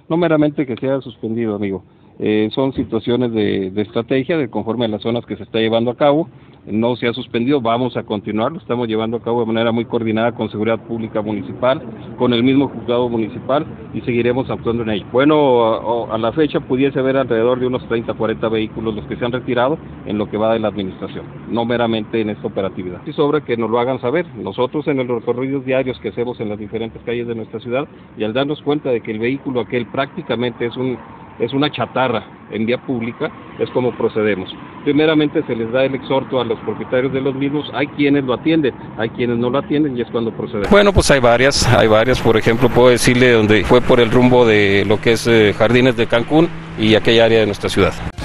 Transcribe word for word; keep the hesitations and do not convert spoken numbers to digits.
No meramente que sea suspendido, amigo. Eh, son situaciones de, de estrategia, de conforme a las zonas que se está llevando a cabo. No se ha suspendido, vamos a continuar, lo estamos llevando a cabo de manera muy coordinada con Seguridad Pública Municipal, con el mismo juzgado municipal, y seguiremos actuando en ello. Bueno, a, a la fecha pudiese haber alrededor de unos treinta, cuarenta vehículos los que se han retirado en lo que va de la administración, no meramente en esta operatividad. Y sobre que nos lo hagan saber, nosotros en los recorridos diarios que hacemos en las diferentes calles de nuestra ciudad, y al darnos cuenta de que el vehículo aquel prácticamente es un es una chatarra en vía pública, es como procedemos. Primeramente se les da el exhorto a los propietarios de los mismos, hay quienes lo atienden, hay quienes no lo atienden y es cuando procedemos. Bueno, pues hay varias, hay varias, por ejemplo, puedo decirle donde fue por el rumbo de lo que es eh, Jardines de Cancún y aquella área de nuestra ciudad.